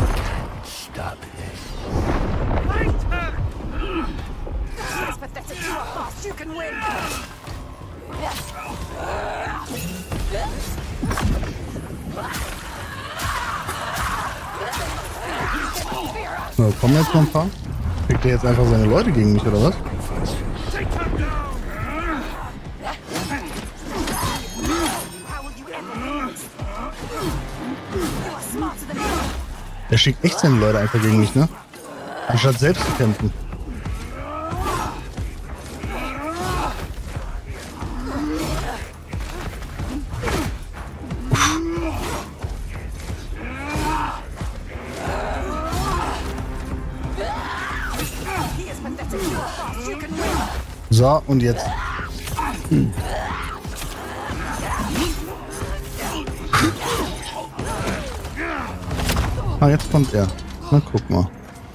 Speaker 1: So, kommen jetzt noch ein paar? Kriegt er jetzt einfach seine Leute gegen mich, oder was? Er schickt echt seine Leute einfach gegen mich, ne? Anstatt selbst zu kämpfen. So, und jetzt. Hm. Ah, jetzt kommt er. Na, guck mal.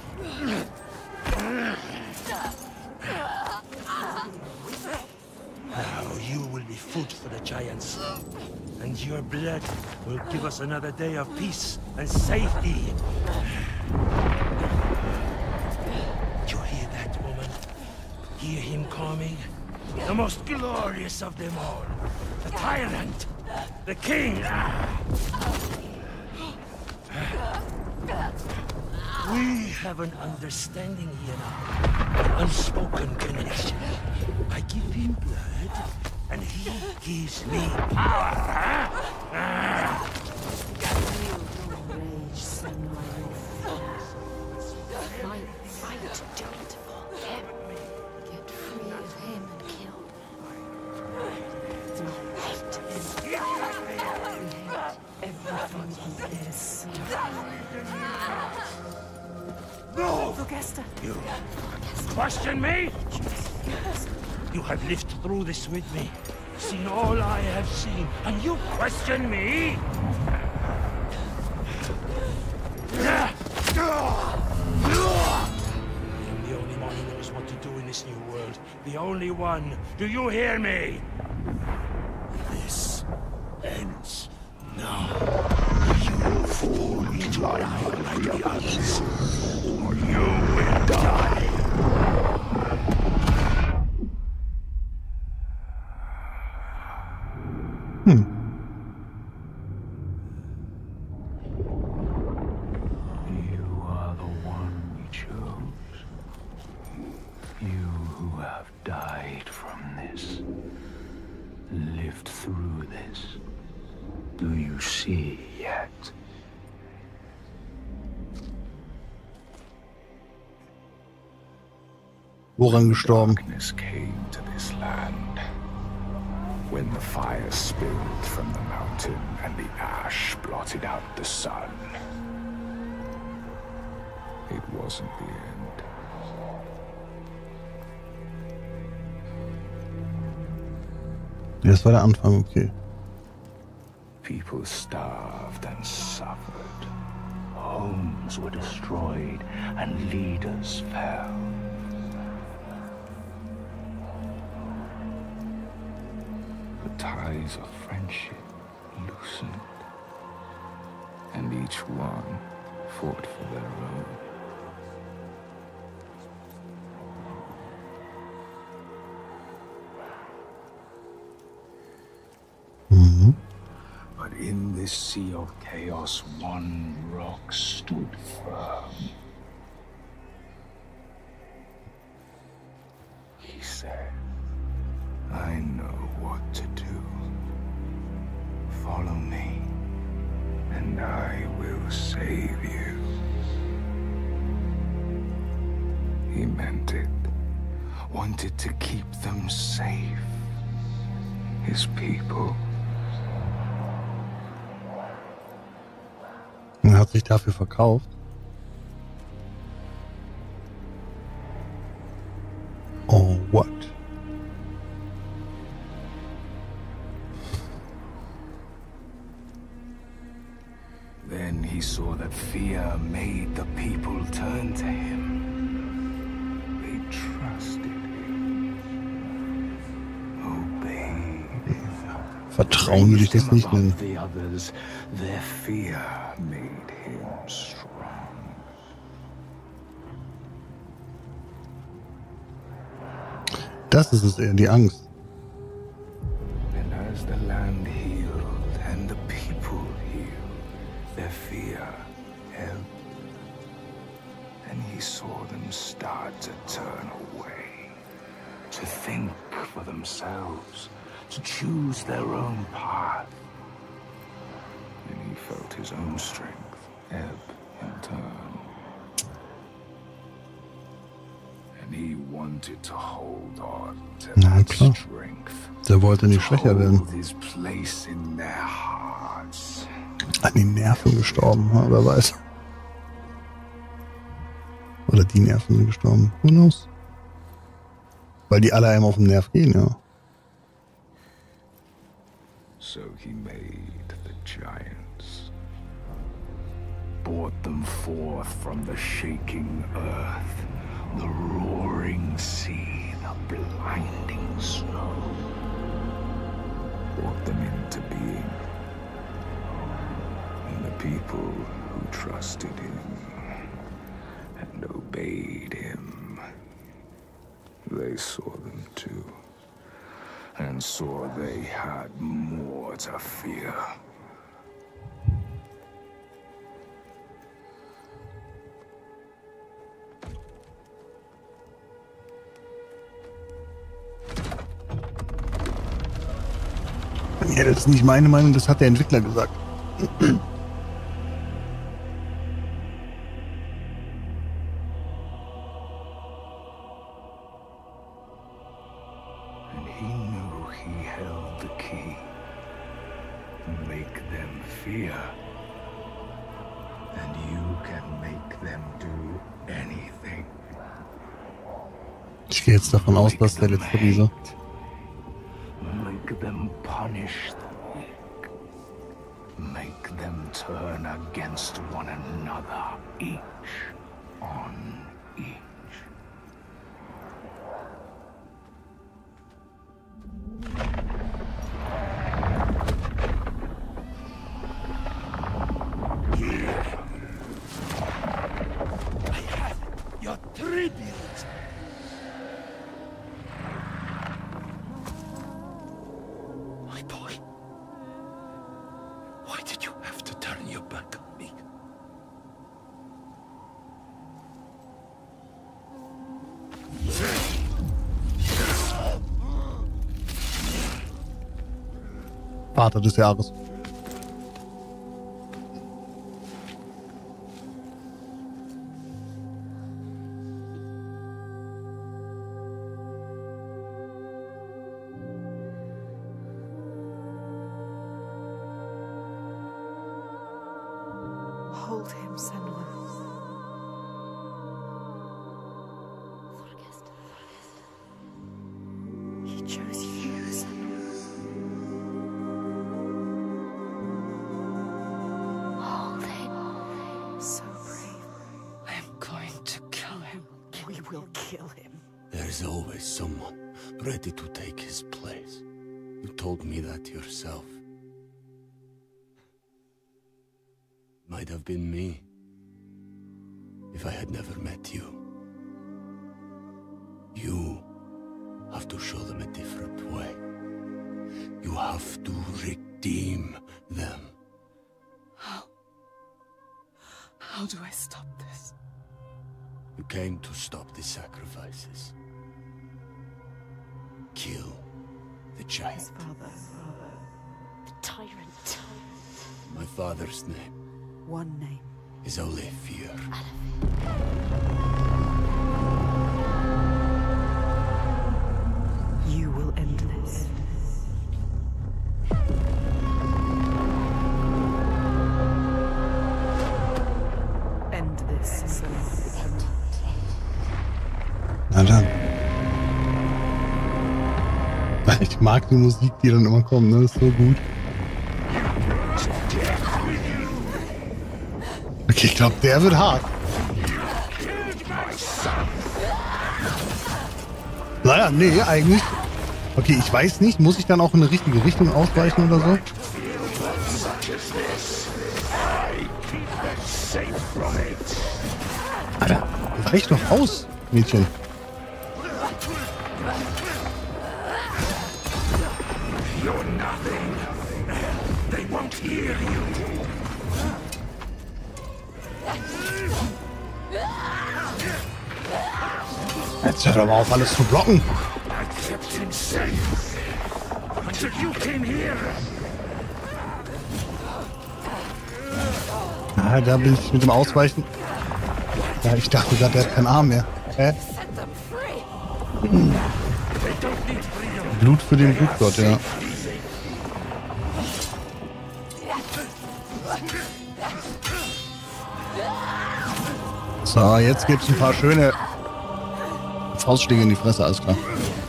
Speaker 10: Now you will be food for the giants, and your blood will give us another day of peace and safety. You hear that, woman? Hear him coming? The most glorious of them all. The tyrant. The king. We have an understanding here now. An unspoken connection. I give him blood, and he gives me power.
Speaker 4: Fight, fight, do it for him. Get free of him and kill. We hate him. We hate everything he is.
Speaker 10: No!
Speaker 4: Thorgester.
Speaker 10: You question me? You have lived through this with me. seen all I have seen, and you question me? I'm the only one who knows what to do in this new world. The only one. Do you hear me? This ends now. You fall into life like the others, or you will die.
Speaker 1: Hmm.
Speaker 10: You are the one we chose. You who have died from this, lived through this. Do you see yet?
Speaker 1: Woran gestorben?
Speaker 8: Darkness came to this land when the fire spilled from the mountain and the ash blotted out the sun. It wasn't the end.
Speaker 1: Das war der Anfang, okay.
Speaker 8: People starved and suffered. Homes were destroyed and leaders fell. The ties of friendship loosened, and each one fought for their own.
Speaker 1: Mhm.
Speaker 8: But in this sea of chaos, one rock stood firm. He said, I know what to do. Follow me, and I will save you. He meant it. Wanted to keep them safe. His people.
Speaker 1: Er hat sich dafür verkauft. Oh, what?
Speaker 8: Then he saw that fear made the people turn to him. They trusted him. Obeyed him.
Speaker 1: Vertrauen will ich das nicht nennen.
Speaker 8: The others, their fear made him strong.
Speaker 1: Das ist es eher, die Angst.
Speaker 8: And as the land healed and the people healed, their fear ebbed. And he saw them start to turn away, to think for themselves, to choose their own path. And he felt his own strength ebb in turn. And he wanted to hold on to
Speaker 1: Na
Speaker 8: that
Speaker 1: klar.
Speaker 8: strength.
Speaker 1: Der wollte nicht schwächer werden.
Speaker 8: Hold his place in their hearts.
Speaker 1: An den Nerven gestorben, ja, wer weiß. Oder die Nerven sind gestorben. Who knows? Weil die alle einem auf den Nerv gehen, ja.
Speaker 8: So he made the giants, brought them forth from the shaking earth, the roaring sea, the blinding snow, brought them into being, and the people who trusted him and obeyed him, they saw them too. And saw they had more to fear.
Speaker 1: Ja, das ist nicht meine Meinung, das hat der Entwickler gesagt. Ich gehe jetzt davon aus, dass der letzte Riese.
Speaker 8: Make them punish the weak. Make them turn against one another, each on each.
Speaker 10: Here. I have your tribute. My boy. Why did you have to turn your back on me?
Speaker 1: Vater des Jahres.
Speaker 2: Hold him, Senua. He chose you, Senua. Hold him. So brave.
Speaker 5: I am going to kill him.
Speaker 2: We will kill him.
Speaker 3: There's always someone ready to take his place. You told me that yourself. Might have been me, if I had never met you. You have to show them a different way. You have to redeem them.
Speaker 5: How? How do I stop this?
Speaker 3: You came to stop the sacrifices. Kill the giant.
Speaker 2: His father.
Speaker 4: The tyrant.
Speaker 3: My father's name
Speaker 2: One name.
Speaker 3: is Olafir.
Speaker 2: You will end this. End this, Senua.
Speaker 1: Na dann. Ich mag die Musik, die dann immer kommt, ne? Ist so gut. Okay, ich glaube, der wird hart. Naja, nee, eigentlich. Okay, ich weiß nicht. Muss ich dann auch in eine richtige Richtung ausweichen oder so? Alter, weich doch aus, Mädchen. Jetzt hört aber auf, alles zu blocken. Ah, da bin ich mit dem Ausweichen. Ja, ich dachte gerade, der hat keinen Arm mehr. Hä? Blut für den Blutgott, ja. So, jetzt gibt's ein paar schöne Faustschläge in die Fresse, alles klar.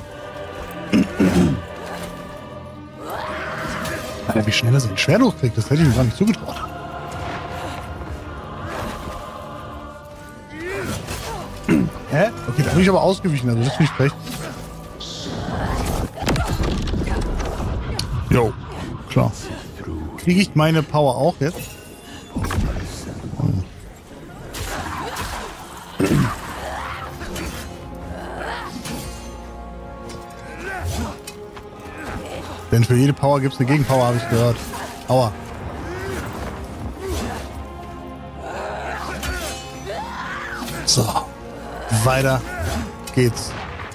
Speaker 1: Alter, wie schnell er sein Schwert hochkriegt, das hätte ich ihm gar nicht zugetraut. Hä? Okay, da bin ich aber ausgewichen, also das ist nicht frech. Jo, klar. Kriege ich meine Power auch jetzt? Denn für jede Power gibt es eine Gegenpower, habe ich gehört. Aua. So. Weiter geht's.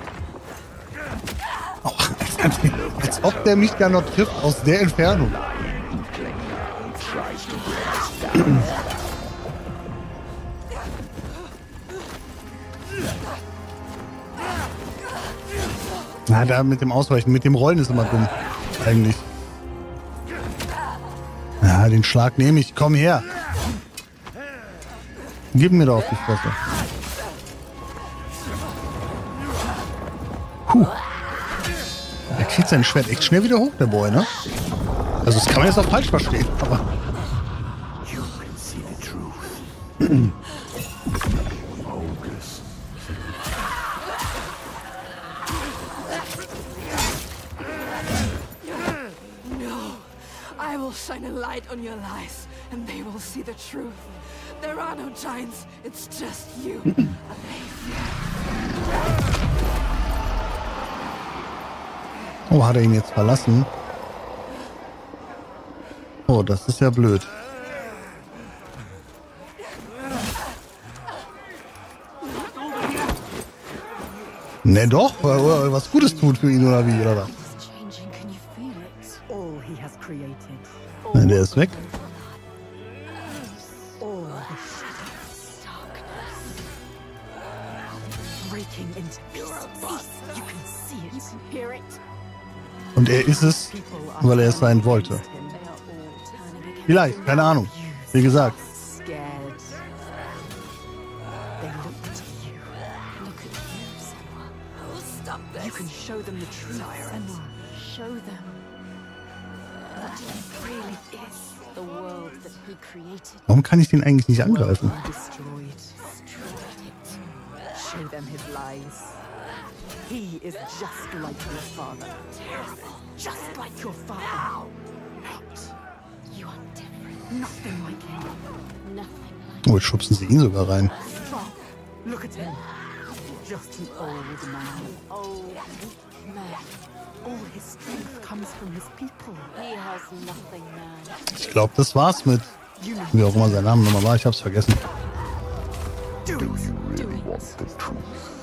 Speaker 1: Oh, als, als ob der mich gar noch trifft aus der Entfernung. Na, da mit dem Ausweichen, mit dem Rollen ist immer dumm. Eigentlich. Ja, den Schlag nehme ich. Komm her. Gib mir doch auf die Fresse. Puh. Der kriegt sein Schwert echt schnell wieder hoch, der Boy, ne? Also das kann man jetzt auch falsch verstehen, aber...
Speaker 3: You can see the truth. Focus.
Speaker 5: No, I will shine a light on your lies, and they will see the truth. There are no giants, it's just you.
Speaker 1: Oh, hat er ihn jetzt verlassen? Oh, das ist ja blöd. Ne, doch, was Gutes tut für ihn oder wie, oder was? Ne, der ist weg. Und er ist es, weil er es sein wollte. Vielleicht, keine Ahnung. Wie gesagt.
Speaker 2: You can show them the truth, Senua. Show them that he really is the world that he created.
Speaker 1: Warum kann ich den eigentlich nicht angreifen?
Speaker 2: Destroyed. Show them his lies. He is just like your father. Terrible. Just like your father. Not. You are different. Nothing like him. Nothing like him.
Speaker 1: Oh, jetzt schubsen sie ihn sogar rein.
Speaker 2: Look at him. Just an old man. Old man. All his strength comes from his people. He has nothing, man.
Speaker 1: Ich glaube, das war's mit, wie auch immer sein Name nochmal war. Ich hab's vergessen.
Speaker 8: Do you really want the truth?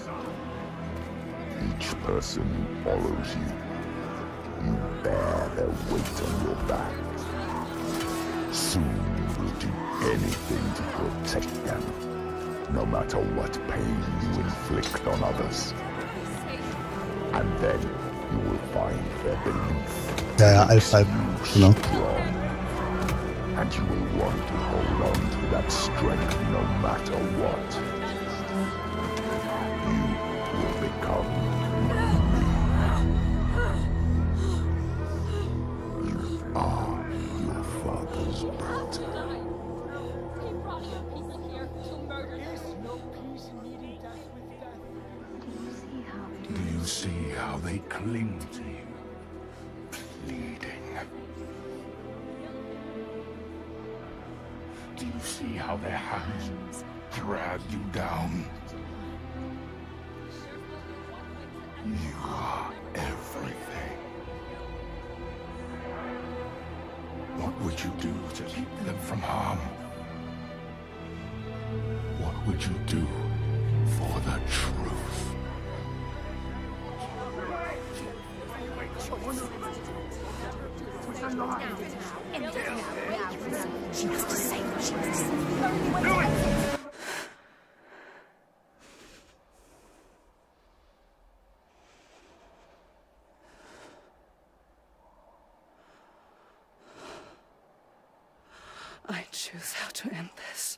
Speaker 8: Each person who follows you, you bear their weight on your back. Soon you will do anything to protect them, no matter what pain you inflict on others. And then you will find their belief.
Speaker 1: Ja, ja, Alf, Alf, genau.
Speaker 8: And you will want to hold on to that strength no matter what. You will become You are your father's daughter.
Speaker 10: Do you see how they cling to you, pleading? Do you see how their hands drag you down? You are everything. What would you do to keep them from harm? What would you do for the truth?
Speaker 2: She has to say what she has to say. Do it!
Speaker 5: I choose how to end this.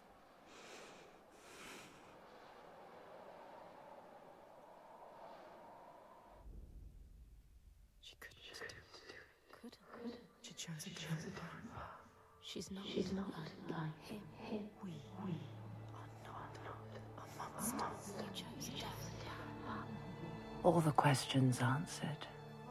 Speaker 2: She could just do it. Could, could. She chose it. She's not. She's not like him. Him. We. We are not. Not a monster. You chose death.
Speaker 12: All the questions answered.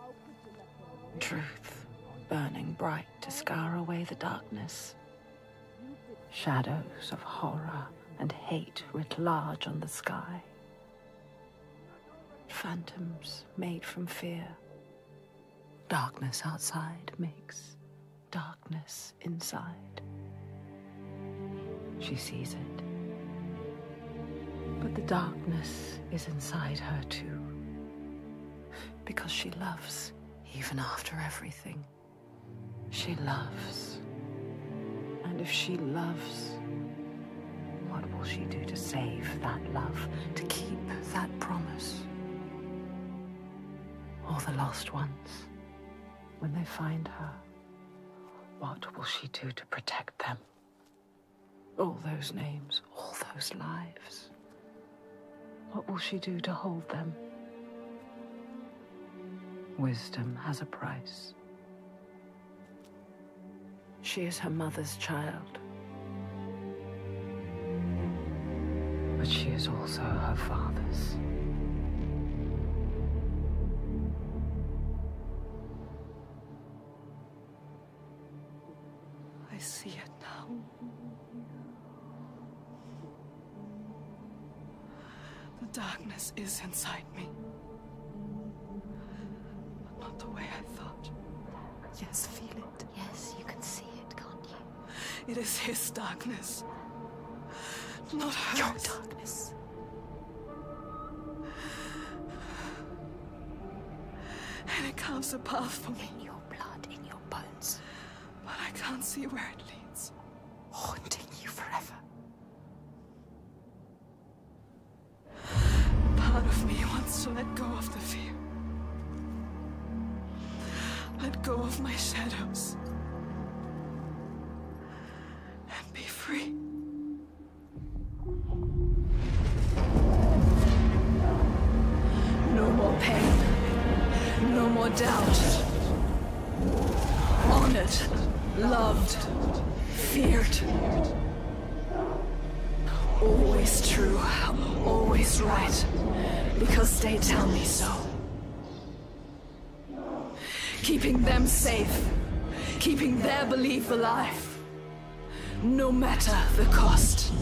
Speaker 12: Truth, burning bright to scour away the darkness. Shadows of horror and hate writ large on the sky. Phantoms made from fear. Darkness outside makes darkness inside. She sees it. But the darkness is inside her too. Because she loves, even after everything. She loves. And if she loves, what will she do to save that love, to keep that promise? All the lost ones, when they find her, what will she do to protect them? All those names, all those lives. What will she do to hold them? wisdom has a price. She is her mother's child. But she is also her father's.
Speaker 5: I see it now. The darkness is inside me. But not the way I thought. Yes, feel it.
Speaker 4: Yes, you can see it, can't you?
Speaker 5: It is his darkness. Not hers.
Speaker 4: Your darkness.
Speaker 5: And it carves a path for me.
Speaker 4: In your blood, in your bones.
Speaker 5: But I can't see where it leads.
Speaker 4: Haunting you forever.
Speaker 5: Part of me wants to let go of the fear. Let go of my shadows. And be free. No more pain. No more doubt. Honored. Loved. Feared. Always true. Always right. Because they tell me so. Keeping them safe. Keeping their belief alive. No matter the cost.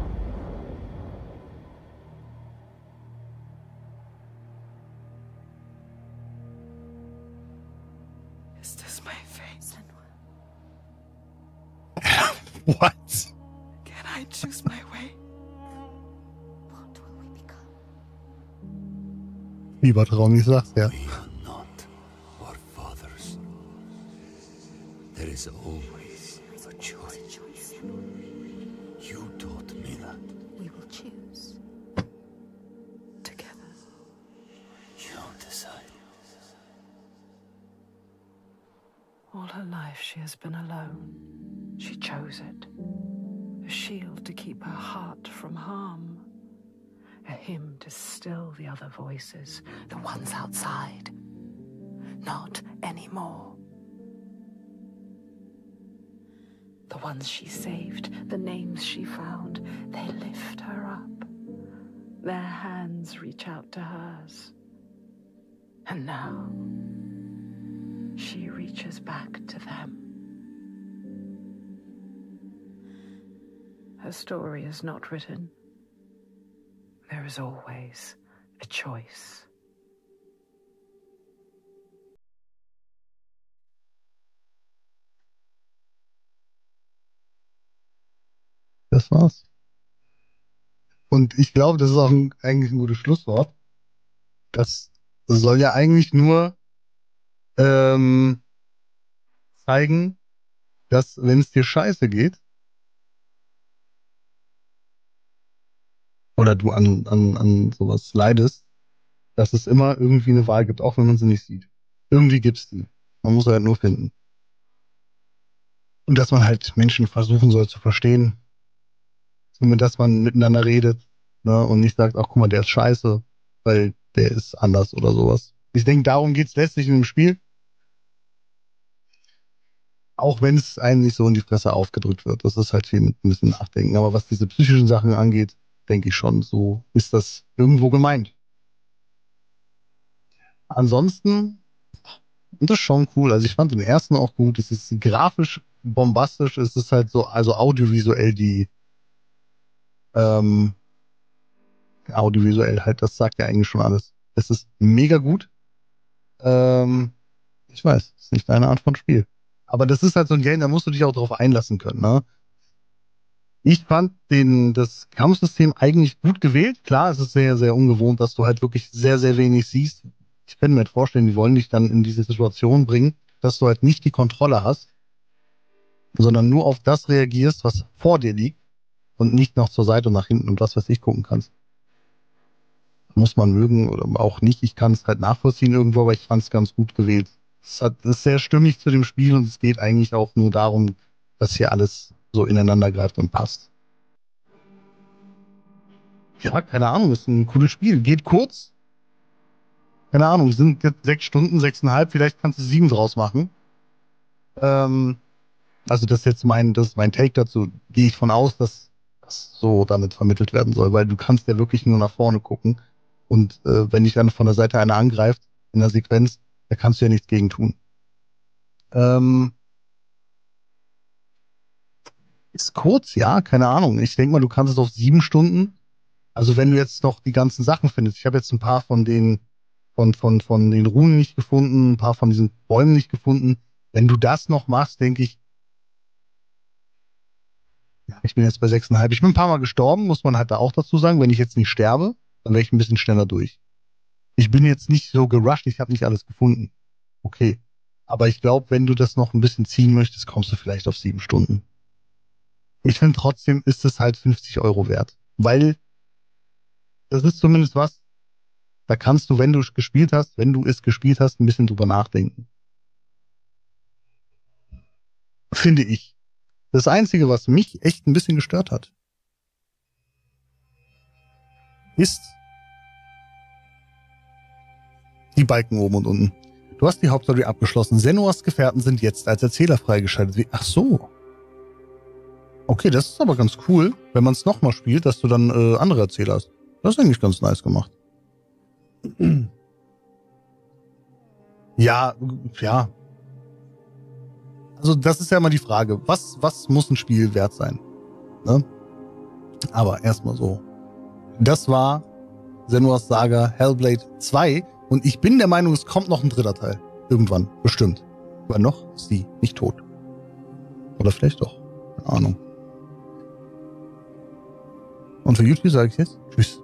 Speaker 5: Is this my fate?
Speaker 1: What?
Speaker 5: Can I choose my way?
Speaker 4: What will we become?
Speaker 1: Lieber Traum, ich sag's ja.
Speaker 3: We are not our fathers. There is always a choice. You taught me that.
Speaker 4: We will choose.
Speaker 5: Together.
Speaker 3: You decide.
Speaker 12: All her life she has been alone. She chose it. A shield to keep her heart from harm. A hymn to still the other voices, the ones outside. Not anymore. The ones she saved, the names she found, they lift her up. Their hands reach out to hers. And now, she reaches back to them. Her story is not written. There is always a choice.
Speaker 1: Das war's. Und ich glaube, das ist auch ein, eigentlich ein gutes Schlusswort. Das soll ja eigentlich nur ähm, zeigen, dass, wenn es dir scheiße geht, oder du an, an, an sowas leidest, dass es immer irgendwie eine Wahl gibt, auch wenn man sie nicht sieht. Irgendwie gibt's die. Man muss sie halt nur finden. Und dass man halt Menschen versuchen soll zu verstehen. Somit, dass man miteinander redet, ne, und nicht sagt, ach guck mal, der ist scheiße, weil der ist anders oder sowas. Ich denke, darum geht's letztlich in dem Spiel. Auch wenn es einem nicht so in die Fresse aufgedrückt wird. Das ist halt viel mit ein bisschen Nachdenken. Aber was diese psychischen Sachen angeht, denke ich schon, so ist das irgendwo gemeint. Ansonsten, das ist schon cool. Also ich fand den ersten auch gut. Es ist grafisch bombastisch. Es ist halt so, also audiovisuell die ähm, audiovisuell halt, das sagt ja eigentlich schon alles. Es ist mega gut. Ähm, ich weiß, es ist nicht deine Art von Spiel. Aber das ist halt so ein Game, da musst du dich auch drauf einlassen können, ne? Ich fand den, das Kampfsystem eigentlich gut gewählt. Klar, es ist sehr, sehr ungewohnt, dass du halt wirklich sehr, sehr wenig siehst. Ich kann mir halt vorstellen, die wollen dich dann in diese Situation bringen, dass du halt nicht die Kontrolle hast, sondern nur auf das reagierst, was vor dir liegt und nicht noch zur Seite und nach hinten und was weiß ich gucken kannst. Muss man mögen oder auch nicht. Ich kann es halt nachvollziehen irgendwo, aber ich fand es ganz gut gewählt. Es hat, es ist sehr stimmig zu dem Spiel und es geht eigentlich auch nur darum, dass hier alles so ineinander greift und passt. Ja, keine Ahnung, ist ein cooles Spiel. Geht kurz. keine Ahnung, sind jetzt sechs Stunden, sechseinhalb, vielleicht kannst du sieben draus machen. Ähm, also das ist jetzt mein, das ist mein Take dazu. Gehe ich von aus, dass das so damit vermittelt werden soll, weil du kannst ja wirklich nur nach vorne gucken. Und äh, wenn dich dann von der Seite einer angreift, in der Sequenz, da kannst du ja nichts gegen tun. Ähm, ist kurz, ja, keine Ahnung. Ich denke mal, du kannst es auf sieben Stunden. Also wenn du jetzt noch die ganzen Sachen findest. Ich habe jetzt ein paar von den, von, von, von den Runen nicht gefunden, ein paar von diesen Bäumen nicht gefunden. Wenn du das noch machst, denke ich, ja, ich bin jetzt bei sechseinhalb. Ich bin ein paar Mal gestorben, muss man halt da auch dazu sagen. Wenn ich jetzt nicht sterbe, dann wäre ich ein bisschen schneller durch. Ich bin jetzt nicht so gerusht, ich habe nicht alles gefunden. Okay. Aber ich glaube, wenn du das noch ein bisschen ziehen möchtest, kommst du vielleicht auf sieben Stunden. Ich finde trotzdem ist es halt fünfzig Euro wert. Weil das ist zumindest was, da kannst du, wenn du es gespielt hast, wenn du es gespielt hast, ein bisschen drüber nachdenken. Finde ich. Das Einzige, was mich echt ein bisschen gestört hat, ist die Balken oben und unten. Du hast die Hauptstory abgeschlossen. Senuas Gefährten sind jetzt als Erzähler freigeschaltet. Ach so. Okay, das ist aber ganz cool, wenn man es nochmal spielt, dass du dann äh, andere Erzähler hast. Das ist eigentlich ganz nice gemacht. Ja, ja. Also das ist ja immer die Frage. Was, was muss ein Spiel wert sein? Ne? Aber erstmal so. Das war Senuas Saga Hellblade zwei. Und ich bin der Meinung, es kommt noch ein dritter Teil. Irgendwann. Bestimmt. Aber noch ist sie nicht tot. Oder vielleicht doch. Keine Ahnung. Und für YouTube sage ich jetzt Tschüss.